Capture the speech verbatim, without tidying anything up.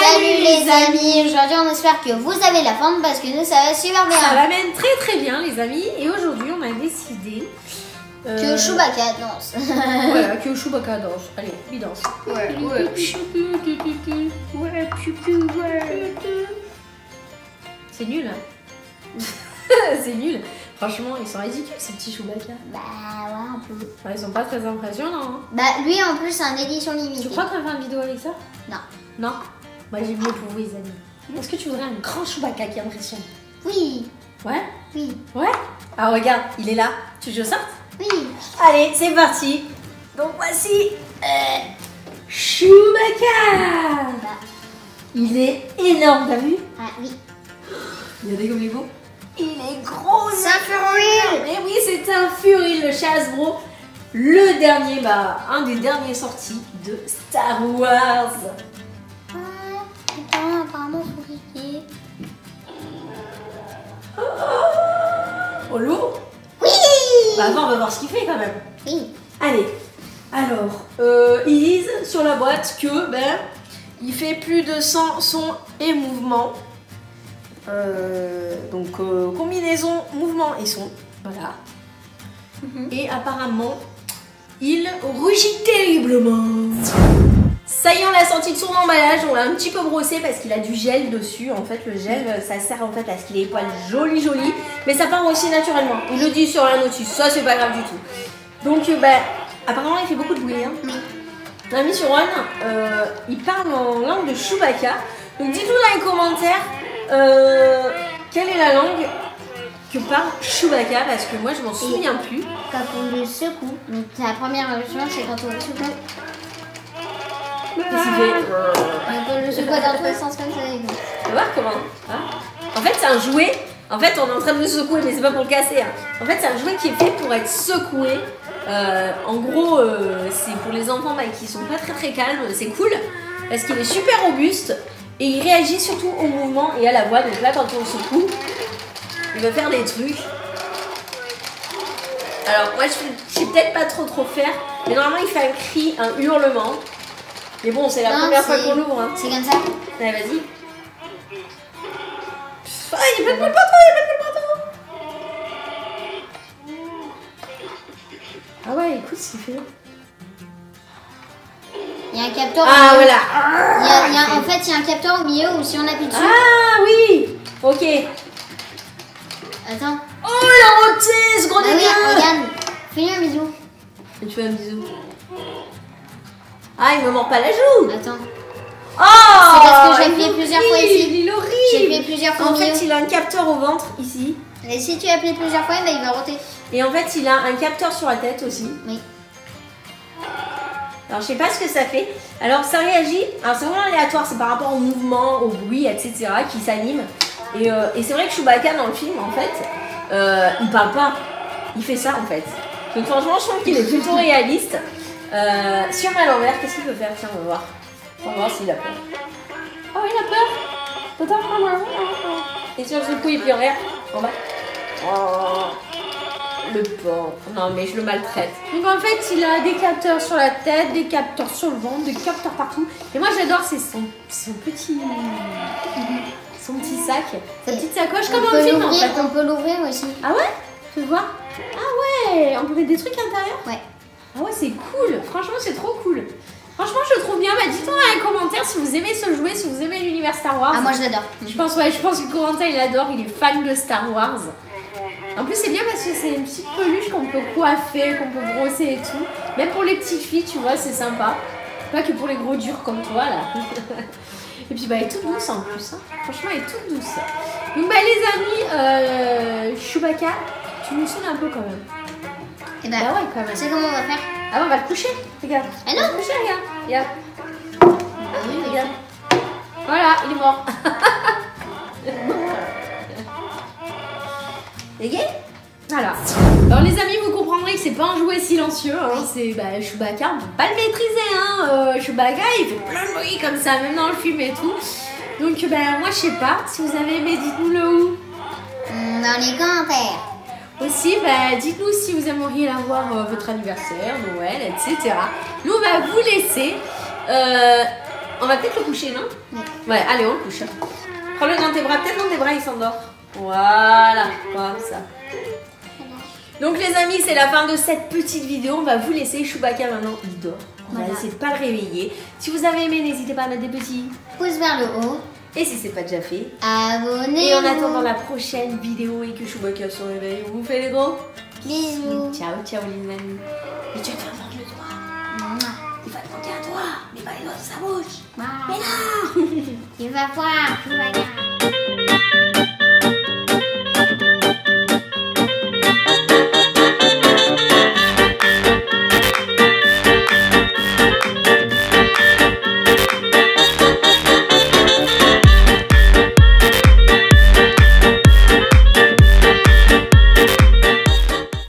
Salut les amis, aujourd'hui on espère que vous avez la forme parce que nous ça va super bien. Ça va même très très bien les amis et aujourd'hui on a décidé euh... que Chewbacca danse. Voilà, que Chewbacca danse. Allez, il danse. Ouais, ouais. C'est nul hein. C'est nul. Franchement, ils sont ridicules ces petits Chewbacca. Bah ouais, un peu. Enfin, ils sont pas très impressionnants. Hein. Bah lui en plus c'est un édition limitée. Tu crois qu'on va faire une vidéo avec ça? Non. Non? Moi j'ai mieux pour vous les amis. Est-ce que tu voudrais un grand Chewbacca qui impressionne? Oui. Ouais? Oui. Ouais? Ah regarde, il est là. Tu veux que je sorte? Oui. Allez, c'est parti. Donc voici euh, Chewbacca. Bah. Il est énorme, t'as vu? Ah oui. Regardez comme il est beau. Il est gros. C'est un Furil. Mais oui, c'est un Furil, le chat Hasbro. Le dernier, bah, un des derniers sortis de Star Wars. Attends, apparemment faut cliquer. Oh, lourd. Oui. Bah attends, on va voir ce qu'il fait quand même. Oui. Allez, alors, euh, ils disent sur la boîte que, ben, il fait plus de cent sons et mouvements. Euh, donc, euh, combinaison, mouvement et son. Voilà. Mm-hmm. Et apparemment, il rugit terriblement. Ça y est, on l'a sorti de son emballage, on l'a un petit peu brossé parce qu'il a du gel dessus. En fait, le gel, ça sert en fait à ce qu'il ait les poils jolis, jolis. Mais ça part aussi naturellement. Il le dit sur la notice, ça c'est pas grave du tout. Donc, euh, bah, apparemment, il fait beaucoup de bruit. Hein. Oui. L'ami sur One, euh, il parle en langue de Chewbacca. Donc, dites-nous dans les commentaires euh, quelle est la langue que parle Chewbacca parce que moi, je m'en souviens plus. Quand on le secoue, donc la première version, c'est quand on le secoue. Qu'est-ce qu'il fait? Donc on le secoue dans tous les sens comme ça. Tu vas voir comment hein. En fait, c'est un jouet. En fait, on est en train de le secouer, mais c'est pas pour le casser. Hein. En fait, c'est un jouet qui est fait pour être secoué. Euh, en gros, euh, c'est pour les enfants bah, qui sont pas très très calmes. C'est cool parce qu'il est super robuste et il réagit surtout au mouvement et à la voix. Donc là, quand on le secoue, il va faire des trucs. Alors moi, je sais peut-être pas trop trop faire, mais normalement, il fait un cri, un hurlement. Mais bon, c'est la non, première fois qu'on l'ouvre. Hein. C'est comme ça. Allez, vas-y. Ah, il n'y a pas de bâton, il n'y a pas de bâton. Ah ouais, écoute ce qu'il fait. Il y a un capteur. Ah, voilà. Il y a, il y a, en fait, il y a un capteur au milieu où si on appuie dessus. Ah oui. Ok. Attends. Oh, la roté, ce gros délire. Ah, regarde, fais-lui un bisou. Et tu fais un bisou. Ah, il me mord pas la joue. Attends. Oh, c'est parce que j'ai appuyé plusieurs fois ici. Il est horrible. J'ai appuyé plusieurs fois. En fait, il a un capteur au ventre ici. Et si tu appuies plusieurs fois, bah, il va roter. Et en fait, il a un capteur sur la tête aussi. Oui. Alors, je sais pas ce que ça fait. Alors, ça réagit. Alors, c'est vraiment aléatoire. C'est par rapport au mouvement, au bruit, et cetera qui s'anime. Et, euh, et c'est vrai que Chewbacca dans le film, en fait, euh, il parle pas. Il fait ça, en fait. Donc, franchement, je trouve qu'il est plutôt réaliste. Euh, si on met à l'envers, qu'est-ce qu'il peut faire? Tiens, on va voir. On va voir s'il a peur. Oh, il a peur. Et si on se couille et puis en l'air, en bas. Oh, le pauvre. Non, mais je le maltraite. Donc en fait, il a des capteurs sur la tête, des capteurs sur le ventre, des capteurs partout. Et moi, j'adore, c'est son, son petit... son petit sac, sa petite sacoche, comme un film en fait. On peut l'ouvrir aussi. Ah ouais? Tu veux voir? Ah ouais, on peut mettre des trucs à l'intérieur? Ouais. Ah ouais, c'est cool. Franchement, c'est trop cool. Franchement, je le trouve bien. Bah, dites-moi dans les commentaires si vous aimez ce jouet, si vous aimez l'univers Star Wars. Ah, moi, je l'adore. Je pense, ouais, je pense que Corentin, il adore. Il est fan de Star Wars. En plus, c'est bien parce que c'est une petite peluche qu'on peut coiffer, qu'on peut brosser et tout. Même pour les petites filles, tu vois, c'est sympa. Pas que pour les gros durs comme toi, là. Et puis, bah, elle est toute douce en plus. Hein. Franchement, elle est toute douce. Donc, bah, les amis, euh, Chewbacca, tu nous saoules un peu quand même. Et bah, bah ouais, quand même. Tu sais comment on va faire? Ah, on va le coucher. Regarde. Ah non, on va le coucher, regarde. Regarde. Ah oui, regarde. Voilà, il est mort. Ok. Voilà. Alors les amis, vous comprendrez que c'est pas un jouet silencieux, hein. C'est bah, Chewbacca, on peut pas le maîtriser, hein. Euh, Chewbacca, il fait plein de bruit comme ça, même dans le film et tout. Donc bah, moi je sais pas, si vous avez aimé, dites-nous le où. Dans les commentaires. Aussi, bah, dites-nous si vous aimeriez l'avoir euh, votre anniversaire, Noël, et cetera. Nous on va vous laisser. Euh, On va peut-être le coucher, non? Ouais. Ouais, allez, on le couche. Prends-le dans tes bras, peut-être dans tes bras, il s'endort. Voilà, comme ça. Donc les amis, c'est la fin de cette petite vidéo. On va vous laisser. Chewbacca maintenant, il dort. On Voilà. va essayer de pas le réveiller. Si vous avez aimé, n'hésitez pas à mettre des petits pouce vers le haut. et si c'est pas déjà fait. Abonnez-vous. Et en attendant la prochaine vidéo et que Chewbacca se réveille, on vous fait les gros Bisous. Ciao, ciao les amis. Et tu vas te faire mordre le doigt. Il va te manquer un doigt, mais pas les doigts de sa bouche. Wow. Mais non. Tu vas voir, Chewbacca.